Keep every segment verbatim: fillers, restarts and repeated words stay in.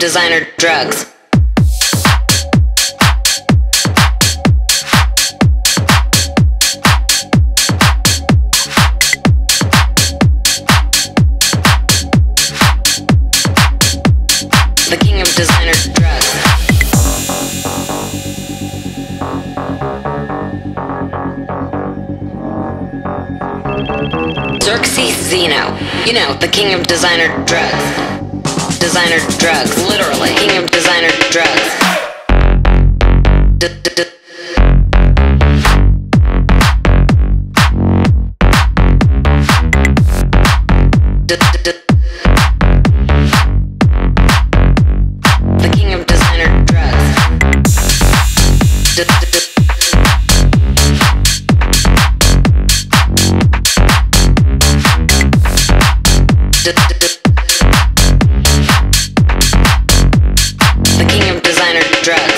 designer drugs. The king of designer drugs. Xerxes Zeno, you know, the king of designer drugs. Designer drugs, literally, king of designer drugs. D-d-d- D-d-d- The king of designer drugs. D-d-d- D-d-d- The king of designer drugs.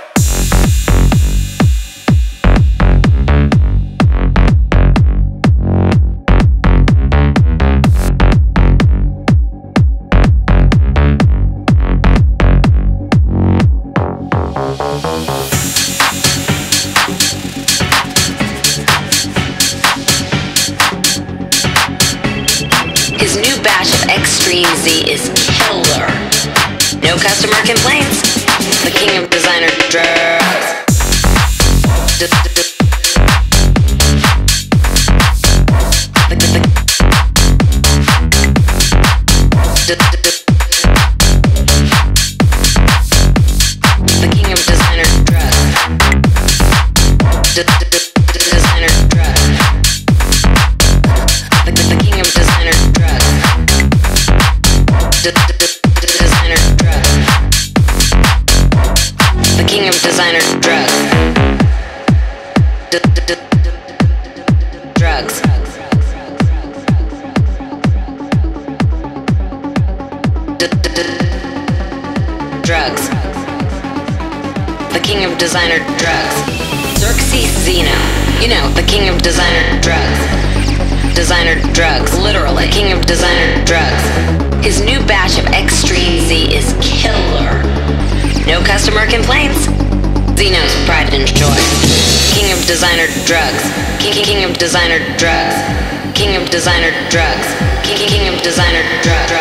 His new batch of Extreme Z is killer. No customer complaints. The king of designer drugs. D-d-d- The king of designer drugs. Designer drugs. The king of designer drugs. Designer drugs. The king of designer drugs. Drugs. Drugs. The king of designer drugs. Xerxes Zeno, you know, the king of designer drugs. Designer drugs, literally, king of designer drugs. His new batch of Extreme Z is killer. No customer complaints. Zeno's pride and joy. King of designer drugs. King, king, king of designer drugs. King of designer drugs. King, king, king of designer drugs.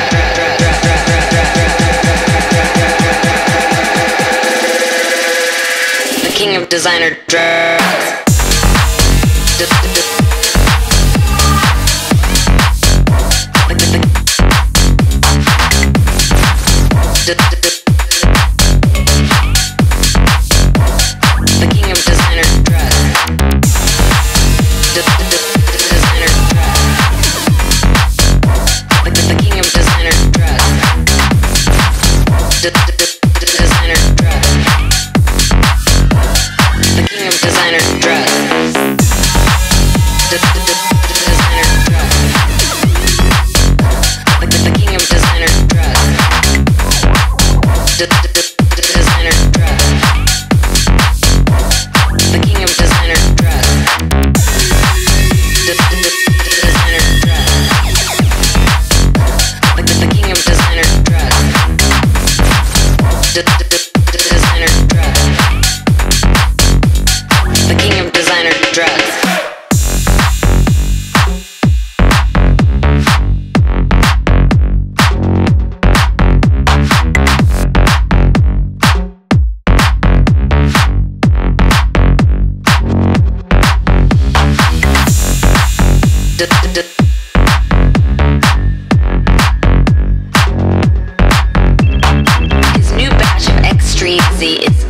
The king of designer drugs. The king of designer drugs. Designer drugs. The king of designer drugs. Designer drugs. The king of designer drugs. Designer drugs. The king of designer drugs. Designer drugs. The king of designer drugs. Designer drugs. The king of designer drugs. Designer drugs. The king of designer drugs. His new batch of Extreme Z is